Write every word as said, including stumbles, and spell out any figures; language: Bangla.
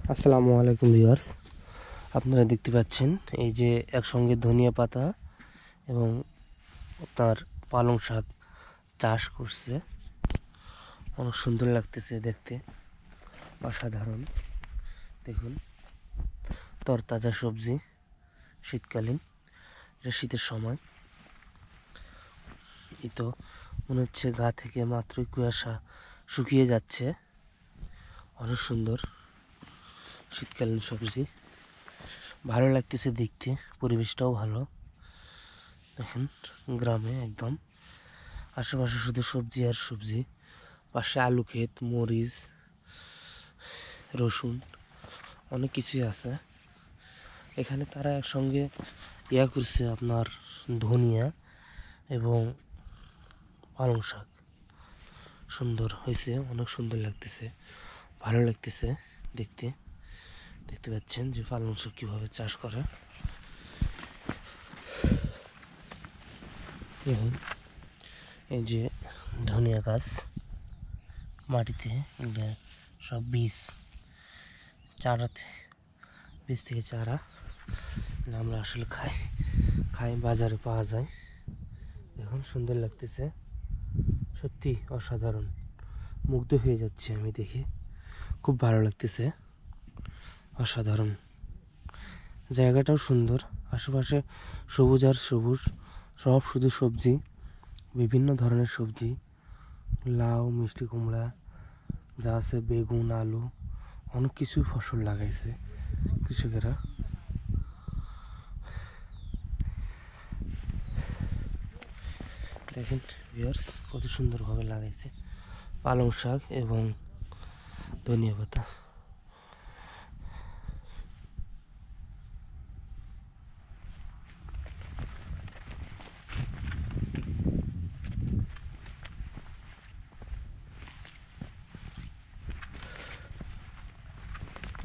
আসসালামু আলাইকুম ভিউয়ার্স, আপনারা দেখতে পাচ্ছেন এই যে একসঙ্গে ধনিয়া পাতা এবং তার পালং শাক চাষ করছে। অনেক সুন্দর লাগতেছে দেখতে, অসাধারণ। দেখুন, তরতাজা সবজি, শীতকালীন, এটা শীতের সময়। এই তো মনে হচ্ছে গা থেকে মাত্রই কুয়াশা শুকিয়ে যাচ্ছে। অনেক সুন্দর শীতকালীন সবজি, ভালো লাগতেছে দেখতে, পরিবেশটাও ভালো। দেখেন, গ্রামে একদম আশেপাশে শুধু সবজি আর সবজি, পাশে আলু ক্ষেত, মরিচ, রসুন, অনেক কিছুই আছে এখানে। তারা একসঙ্গে ইয়া করছে আপনার ধনিয়া এবং পালং শাক। সুন্দর হয়েছে, অনেক সুন্দর লাগতেছে, ভালো লাগতেছে দেখতে। দেখতে পাচ্ছেন যে পালং শাক কীভাবে চাষ করে। এই যে ধনিয়া গাছ মাটিতে, এগুলো সব বীজ, চারাতে, বীজ থেকে চারা আমরা আসলে খাই খাই বাজারে পাওয়া যায়। দেখুন, সুন্দর লাগতেছে, সত্যি অসাধারণ, মুগ্ধ হয়ে যাচ্ছে আমি দেখে, খুব ভালো লাগতেছে, অসাধারণ। জায়গাটাও সুন্দর, আশেপাশে সবুজ আর সবুজ, সব শুধু সবজি, বিভিন্ন ধরনের সবজি, লাউ, মিষ্টি কুমড়া যা আছে, বেগুন, আলু, অনেক কিছুই ফসল লাগাইছে কৃষকেরা। দেখেন ভিউয়ার্স, কত সুন্দরভাবে লাগাইছে পালং শাক এবং ধনিয়া পাতা।